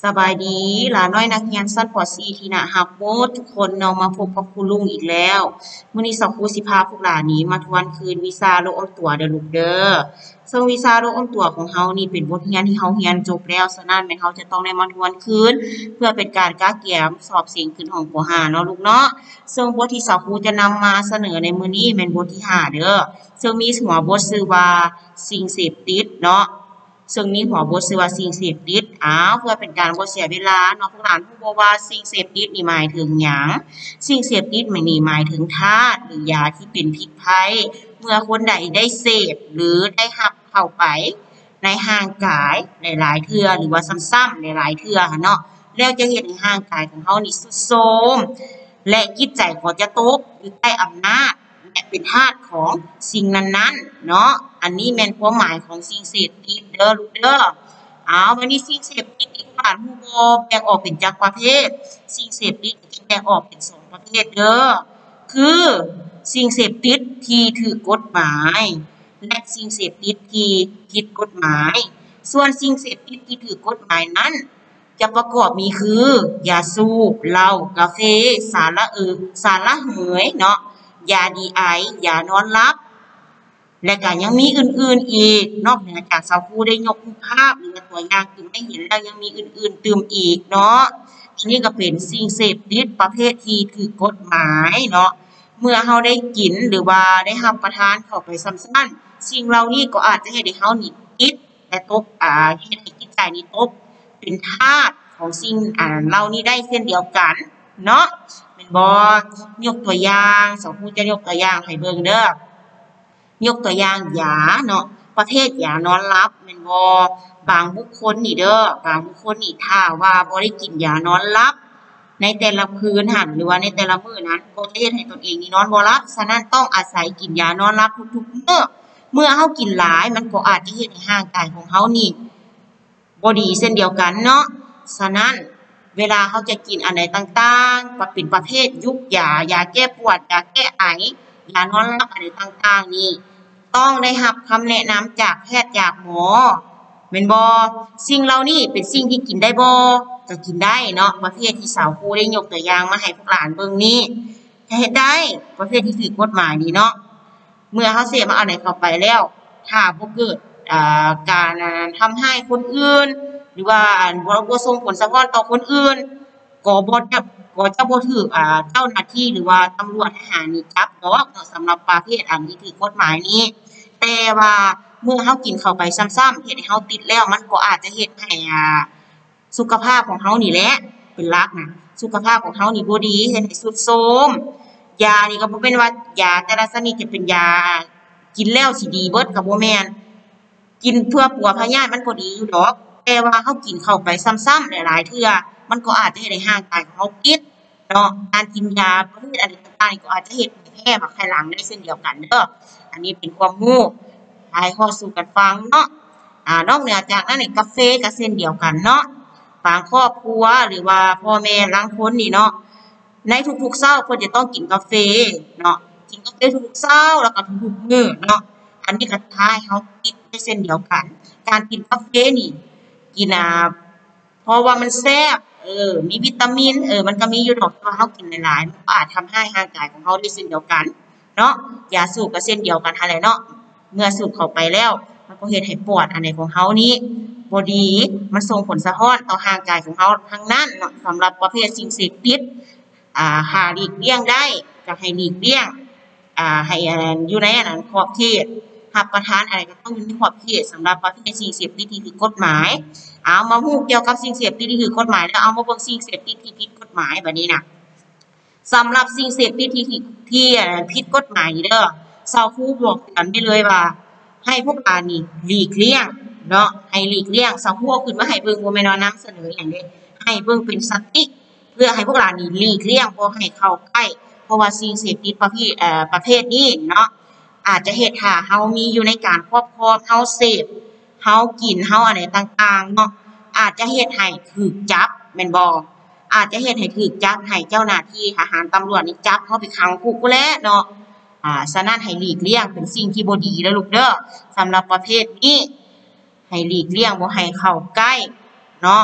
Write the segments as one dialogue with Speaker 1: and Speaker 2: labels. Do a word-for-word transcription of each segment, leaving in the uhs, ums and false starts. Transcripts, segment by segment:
Speaker 1: สบายดีหลาน้อยนักเรียนชั้นป .สี่ ที่น่ารักหมดทุกคนเนาะมาพบกับครูลุงอีกแล้วมื้อนี้เช้าครูสิพาพวกหลานนี้มาทวนคืนวิชาโลกออนตัวเด้อลูกเด้อซึ่งวิชาโลกออนตัวของเฮานี่เป็นบทเรียนที่เฮาเรียนจบแล้วฉะนั้นแม่นเฮาจะต้องได้มาทวนคืนเพื่อเป็นการกะเกียมสอบเสียงขึ้นห้องป .ห้า เนาะลูกเนาะซึ่งบทที่เช้าครูจะนำมาเสนอในมื้อนี้แม่นบทที่ห้าเด้อซึ่งมีหัวบทชื่อว่าสิ่งเสพติดเนาะ ซึ่งมีหัวบทชื่อว่าสิ่งเสพติดอ้าวเพื่อเป็นการบ่เสียเวลาเนาะพวกหลานฮู้บ่ว่าสิ่งเสพติดนี่หมายถึงหยังสิ่งเสพติดนี่หมายถึงธาตุหรือยาที่เป็นพิษภัยเมื่อคนใดได้เสพหรือได้รับเข้าไปในร่างกายหลายๆเทื่อหรือว่าซ้ำๆหลายๆเทื่อหั้นเนาะแล้วจะเฮ็ดให้ร่างกายของเฮานี่ทรุดโทรมและจิตใจก็จะตกอยู่ใต้อำนาจและเป็นทาสของสิ่งนั้นๆเนาะอันนี้แม่นความหมายของสิ่งเสพติดเด้อลูกเด้ออ้าววันนี้สิ่งเสพติดนี่พวกหลานฮู้บ่แบ่งออกเป็นจักประเภทสิ่งเสพติดจะแบ่งออกเป็นสองประเภทเด้อคือสิ่งเสพติดที่ถูกกฎหมายและสิ่งเสพติดที่ผิดกฎหมายส่วนสิ่งเสพติดที่ถูกกฎหมายนั้นจะประกอบมีคือยาสูบเหล้ากาแฟสารละอึสารละเหยเนาะยาดีไอยานอนหลับและก็ยังมีอื่นๆอีกนอกเหนือจากสาวครูได้ยกภาพหรือตัวอย่างขึ้นให้เห็นแล้วยังมีอื่นๆเติมอีกเนาะอันนี้ก็เป็นสิ่งเสพติดประเภทที่ถูกกฎหมายเนาะเมื่อเฮาได้กินหรือว่าได้รับประทานเข้าไปซ้ำๆสิ่งเหล่านี้ก็อาจจะเฮ็ดให้เฮานี่ติดและตกอ่าเฮ็ดให้จิตใจนี่ตกเป็นทาสของสิ่งอ่าเหล่านี้ได้เช่นเดียวกันเนาะแม่นบ่ยกตัวอย่างสาวครูจะยกตัวอย่างให้เบิ่งเด้อยกตัวอย่างยาเนาะประเภทยานอนหลับแม่นบ่บางบุคคลนี่เด้อบางบุคคลนี่ถ้าว่าบ่ได้กินยานอนหลับในแต่ละคืนหั่นหรือว่าในแต่ละมื้อนั้นก็จะเฮ็ดให้ตนเองนี่นอนบ่หลับฉะนั้นต้องอาศัยกินยานอนหลับทุกๆมื้อเมื่อเฮากินหลายมันก็อาจจะเฮ็ดให้ร่างกายของเฮานี่บ่ดีเช่นเดียวกันเนาะฉะนั้นเวลาเฮาจะกินอันใดต่างๆก็เป็นประเภทยุกยายาแก้ปวดยาแก้ไอยานอนหลับอันใดต่างๆนี่ต้องได้รับคำแนะนำจากแพทย์จากหมอแม่นบ่สิ่งเหล่านี้เป็นสิ่งที่กินได้บ่ก็กินได้เนาะประเภทที่สาวครูได้ยกตัวอย่างมาให้พวกหลานเบิ่งนี้ก็เฮ็ดได้ประเภทที่ถูกกฎหมายนี่เนาะเมื่อเฮาเสพมาอันใดเข้าไปแล้วถ้าบ่เกิดอ่าการทำให้คนอื่นหรือว่าบ่บ่ส่งผลสะท้อนต่อคนอื่นก็บ่จะก็จะบ่ถูกอ่าเจ้าหน้าที่หรือว่าตำรวจทหารนี่จับดอกเนาะสำหรับประเภทอันที่ถูกกฎหมายนี้แต่ว่าเมื่อเฮากินเข้าไปซ้ำๆเฮ็ดให้เฮาติดแล้วมันก็อาจจะเฮ็ดให้อ่าสุขภาพของเฮานี่แหละเป็นหลักน่ะสุขภาพของเฮานี่บ่ดีเฮ็ดให้ทรุดโทรมยานี่ก็บ่แม่นว่ายาแต่ละชนิดจะเป็นยากินแล้วสิดีเบิดก็บ่แม่นกินเพื่อปัวพยาธิมันก็ดีอยู่ดอกแต่ว่าเฮากินเข้าไปซ้ำๆหลายๆเทื่อมันก็อาจจะเฮ็ดให้ร่างกายของเฮาติดเนาะการกินยาประเภทอะไรต่างๆก็อาจจะเฮ็ดให้แพ้มาภายหลังได้เช่นเดียวกันเด้ออันนี้เป็นความรู้ถ่ายทอดสู่กันฟังเนาะอ่านอกเหนือจากนั้นนี่กาแฟก็เช่นเดียวกันเนาะบางครอบครัวหรือว่าพ่อแม่ลางคนนี่เนาะในทุกๆเช้าเพิ่นจะต้องกินกาแฟเนาะกินกาแฟทุกๆเช้าแล้วก็ทุกๆมื้อเนาะอันนี้ก็ทายเฮาติดได้เช่นเดียวกันการกินกาแฟนี่กินอ่าเพราะว่ามันแซ่บเออมีวิตามินเออมันก็มีอยู่ดอกแต่ว่าเฮากินหลายๆมันก็อาจทำให้ร่างกายของเฮาได้เช่นเดียวกันเนาะยาสูบก็เช่นเดียวกันหั่นแหละเนาะเมื่อสูบเข้าไปแล้วมันก็เฮ็ดให้ปวดอันใดของเฮานี้บ่ดีมันส่งผลสะท้อนต่อร่างกายของเฮาทั้งนั้นเนาะสำหรับประเภทสิ่งเสพติดอ่าหาหลีกเลี่ยงได้ก็ให้หลีกเลี่ยงอ่าให้อันอยู่ในอันนั้นขอบเขตรับประทานอะไรก็ต้องอยู่ในขอบเขตสำหรับประเภทสิ่งเสพติดที่ถูกกฎหมายเอามาฮู้เกี่ยวกับสิ่งเสพติดที่ถูกกฎหมายแล้วเอามาเบิ่งสิ่งเสพติดที่ผิดกฎหมายบัดนี้น่ะสำหรับสิ่งเสพติดที่ที่ผิดกฎหมายเด้อชาวครูบอกเตือนไปเลยว่าให้พวกอ่านนี่หลีกเลี่ยงเนาะให้หลีกเลี่ยงชาวครูเอาขึ้นมาให้เบิ่งบ่แม่นว่านำเสนอหยังเด้ให้เบิ่งเป็นสติเพื่อให้พวกหลานนี่หลีกเลี่ยงบ่ให้เข้าใกล้เพราะว่าสิ่งเสพติดประเภทเอ่อประเภทนี้เนาะอาจจะเฮ็ดให้เฮามีอยู่ในการครอบครองเฮาเสพเฮากินเฮาอันใดต่างๆเนาะอาจจะเฮ็ดให้ถูกจับแม่นบ่อาจจะเฮ็ดให้ถูกจับให้เจ้าหน้าที่ทหารตำรวจนี่จับเฮาไปขังคุกพู้นแหละเนาะอ่าฉะนั้นให้หลีกเลี่ยงเป็นสิ่งที่บ่ดีเด้อลูกเด้อสำหรับประเภทนี้ให้หลีกเลี่ยงบ่ให้เข้าใกล้เนาะ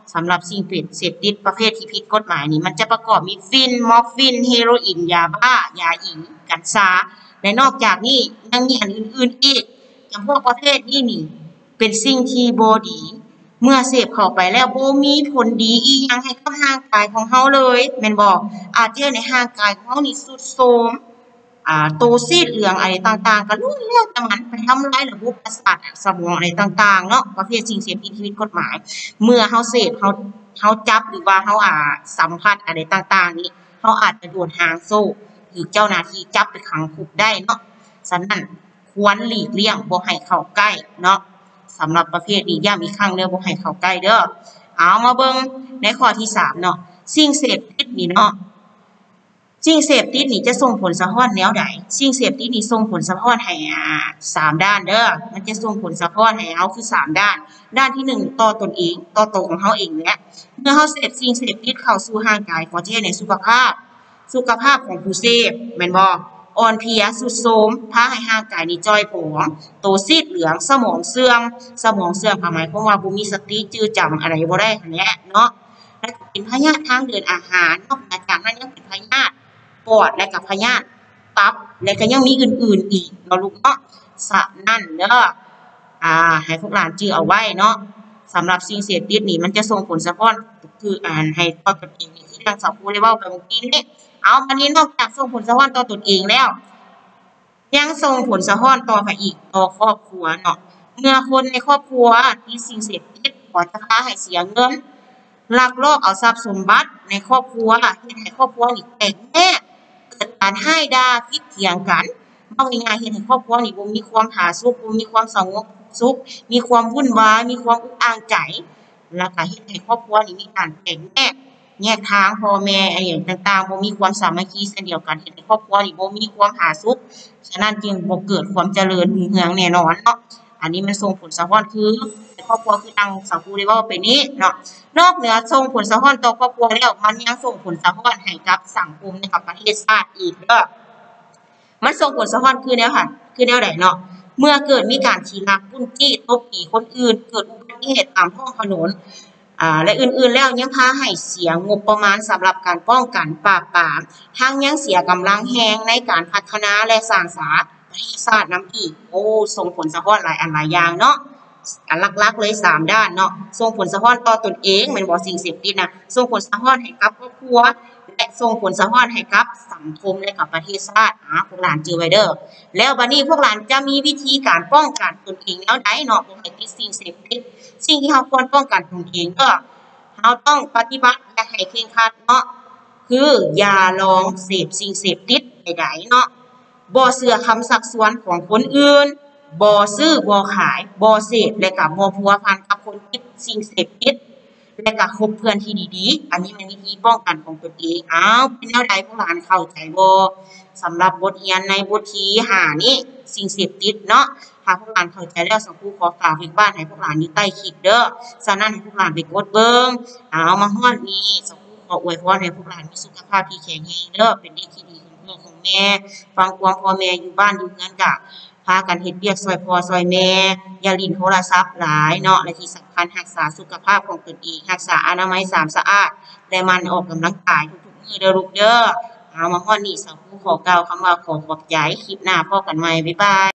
Speaker 1: สำหรับสิ่งเป็นเสพติดประเภทที่ผิดกฎหมายนี่มันจะประกอบมีฟินมอร์ฟินเฮโรอีนยาบ้ายาอีกัญชาและนอกจากนี้ยังมีอันอื่นๆอีกจำพวกประเภทนี้นี่เป็นสิ่งที่บ่ดีเมื่อเสพเข้าไปแล้วบ่มีผลดีอีหยังให้กับร่างกายของเฮาเลยแม่นบ่อาจจะในร่างกายของเฮานี่ทรุดโทรมอ่าโตซีดเหลืองอะไรต่างๆก็ล้วนแล้วแต่มันไปทำลายระบบประสาทสมองอะไรต่างๆเนาะประเภทสิ่งเสพติดที่ผิดกฎหมายเมื่อเฮาเสพเฮาเฮาจับหรือว่าเฮาอ่าสัมผัสอะไรต่างๆนี้เฮาอาจจะโดนหางโซ่หรือเจ้าหน้าที่จับไปขังคุกได้เนาะฉะนั้นควรหลีกเลี่ยงบ่ให้เข้าใกล้เนาะสำหรับประเภทนี้ย้ำอีกครั้งเด้อบ่ให้เข้าใกล้เด้อเอามาเบิ่งในข้อที่สามเนาะสิ่งเสพติดนี่เนาะสิ่งเสพติดนี่จะส่งผลสะท้อนแนวใดสิ่งเสพติดนี่ส่งผลสะท้อนให้อ่าสามด้านเด้อมันจะส่งผลสะท้อนให้เฮาคือสามด้านด้านที่หนึ่งต่อตนเองต่อตัวของเฮาเองแหละเมื่อเฮาเสพสิ่งเสพติดเข้าสู่ร่างกายก็จะเฮ็ดให้สุขภาพสุขภาพของผู้เสพแม่นบ่อ่อนเพลียทรุดโทรมพาให้ร่างกายนี่จ้อยผอมโตซีดเหลืองสมองเสื่อมสมองเสื่อมหมายความว่าบ่มีสติจื้อจำอะไรบ่ได้หั่นแหละเนาะและเป็นพยาธิทางเดินอาหารนอกจากนั้นยังเป็นพยาธิปอดและกับพยาธิตับและก็ยังมีอื่นๆอีกเนาะลูกเนาะฉะนั้นเด้ออ่าให้พวกหลานจื้อเอาไว้เนาะสำหรับสิ่งเสพติดนี่มันจะส่งผลสะท้อนคืออ่านให้ต่อตนเองนี่คือทางสาวครูได้เว้าไปเมื่อกี้นี้เอาอันนี้นอกจากส่งผลสะท้อนต่อตนเองแล้วยังส่งผลสะท้อนต่อไปอีกต่อครอบครัวเนาะเมื่อคนในครอบครัวมีสิ่งเสพติดก็จะพาให้เสียเงินลักลอบเอาทรัพย์สมบัติในครอบครัวเฮ็ดให้ครอบครัวนี่แตกแยกเกิดการให้ด่าผิดเถียงกันเอาง่ายๆเฮ็ดให้ครอบครัวนี่บ่มีความผาสุกบ่มีความสงบสุขมีความวุ่นวายมีความอุกอ่างใจแล้วก็เฮ็ดให้ครอบครัวนี่มีการแตกแยกแยกทางพ่อแม่อะไรอย่างต่างๆบ่มีความสามัคคีเช่นเดียวกันเฮ็ดให้ครอบครัวนี่บ่มีความผาสุกฉะนั้นจึงบ่เกิดความเจริญรุ่งเรืองแน่นอนเนาะอันนี้มันส่งผลสะท้อนคือครอบครัวคือทางสังคมได้เว้าไปนี้เนาะนอกเหนือส่งผลสะท้อนต่อครอบครัวแล้วมันยังส่งผลสะท้อนให้กับสังคมในกับประเทศชาติอีกเด้อมันส่งผลสะท้อนคือแนวค่ะคือแนวใดเนาะเมื่อเกิดมีการชี้ลักปุ้นจี้ตบตีคนอื่นเกิดอุบัติเหตุตามท้องถนนอ่าและอื่นๆแล้วยังพาให้เสียงบประมาณสำหรับการป้องกันปราบปรามทั้งยังเสียกำลังแรงในการพัฒนาและสร้างสรรค์ประเทศชาตินำอีกโอ้ส่งผลสะท้อนหลายอันหลายอย่างเนาะอันหลักๆเลยสามด้านเนาะส่งผลสะท้อนต่อตนเองแม่นบ่สิ่งเสพติดน่ะส่งผลสะท้อนให้กับครอบครัวและส่งผลสะท้อนให้กับสังคมและกับประเทศชาติอ่าพวกหลานจื้อไว้เด้อแล้วบัดนี้พวกหลานจะมีวิธีการป้องกันตนเองแนวใดเนาะบ่ให้ติดสิ่งเสพติดสิ่งที่เฮาควรป้องกันตนเองก็เฮาต้องปฏิบัติและให้เคร่งครัดเนาะคืออย่าลองเสพสิ่งเสพติดใดๆเนาะบ่เชื่อคำชักชวนของคนอื่นบ่ซื้อบ่ขายบ่เสพและก็บ่พัวพันกับคนติดสิ่งเสพติดและก็คบเพื่อนที่ดีๆอันนี้เป็นวิธีป้องกันของตนเองอ้าวเป็นแนวใดพวกหลานเข้าใจบ่สำหรับบทเรียนในบทที่ห้านี้สิ่งเสพติดเนาะถ้าพวกหลานเข้าใจแล้วสังครูขอฝากไว้บ้านให้พวกหลานอยู่ใต้คลิปเด้อฉะนั้นให้พวกหลานไปกดเบิ่งเอามาฮอดนี้สังครูขออวยพรให้พวกหลานมีสุขภาพที่แข็งแรงเด้อเป็นเด็กที่ดีของพ่อของแม่ฟังความพ่อแม่อยู่บ้านอยู่เรือนก็พากันเฮ็ดเวียกช่วยพ่อช่วยแม่อย่าลิ้นโทรศัพท์หลายเนาะและที่สำคัญรักษาสุขภาพของตนเองรักษาอนามัยสามสะอาดและมันออกกำลังกายทุกๆมื้อเด้อลูกเด้อเอามาฮอดนี้สังครูขอกล่าวคำว่าขอขอบใจคลิปหน้าพบกันใหม่บ๊ายบาย